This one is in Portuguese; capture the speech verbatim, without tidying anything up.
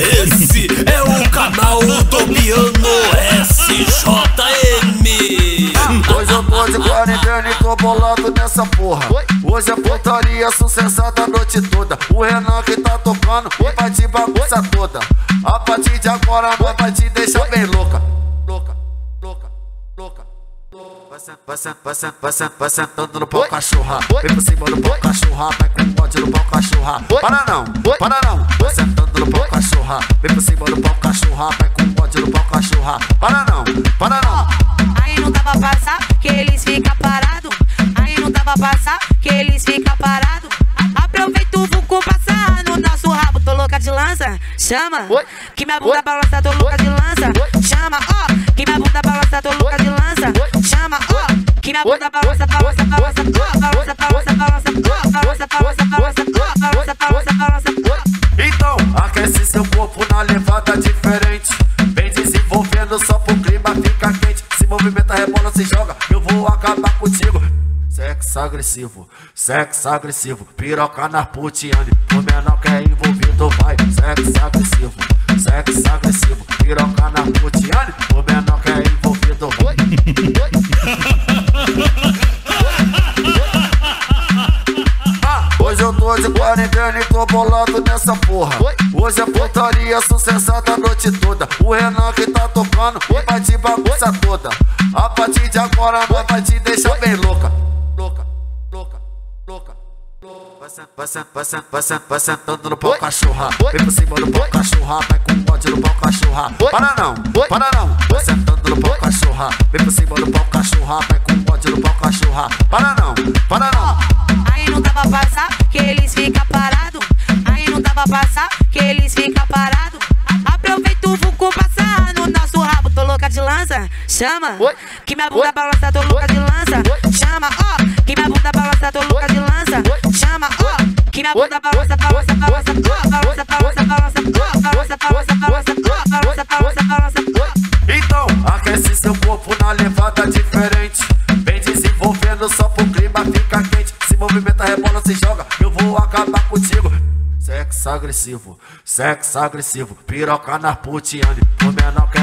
Esse é o canal do Piano S J M. Hoje eu tô de quarentena e tô bolado nessa porra. Hoje é putaria, sucessada a noite toda. O Renan que tá tocando e vai te bagunça toda. A partir de agora nós vai te deixar bem louca. Louca, louca, louca. Vai sentando, vai sentando, vai sentando, vai sentando, vai sentando no pau cachorra. Vem por cima do pau cachorra, vai com pode no pau cachorra. Para não, para não. Vai sentando no pau cachorra. Vem por cima do pau cachorra, vai com pode no pau cachorra. Para não, para não. Aí não dá pra passar, que eles ficam parados. Aí não dá pra passar, que eles ficam parados. Aproveita o vulco passar no nosso rabo. Tô louca de lança, chama. Que minha bunda balança, tô louca de lança. Chama, ó, que minha bunda balança, tô louca de lança. Chama, ó, que minha bunda balança, balança, balança, balança, balança, balança, balança, balança, balança, balança, balança, balança. Então, aquece seu corpo na levada diferente. Vem desenvolvendo só pro clima fica quente. Se movimenta, rebola, se joga, eu vou acabar contigo. Sexo agressivo, sexo agressivo, piroca na putiane. O menor que é envolvido vai. Sexo agressivo, sexo agressivo, piroca na putiane. O menor que é envolvido vai. Ah, hoje eu tô de quarentena e tô bolado nessa porra. Hoje é putaria, sucessada a noite toda. O Renan que tá tocando e vai te bagunça toda. A partir de agora nós vai te deixar bem louca. Louca, louca, louca. Vai sentando, vai sentando, vai sentando, vai sentando, vai sentando no pau cachorra. Vem por cima do pau cachorra, vai com pode no pau cachorra. Para não, para não. Vai sentando no pau cachorra. Vem por cima do pau cachorra, vai com pode no pau cachorra. Para não, para não. Aí não dá pra passar, que eles ficam parados. Aí não dá pra passar, que eles ficam parados. Aproveita o vulco passar no nosso rabo. Tô louca de lança, chama. Que minha bunda balança, tô louca de lança. Chama, ó, que minha bunda balança, tô louca de lança. Chama, ó, que minha bunda balança, balança, balança, balança, balança, balança, balança, balança, balança, balança, balança, balança. Então, aquece seu corpo na levada diferente. Vem desenvolvendo só pro clima fica quente. Se movimenta, rebola, se joga, eu vou acabar contigo. Sexo agressivo, sexo agressivo, piroca na putiane. O menor que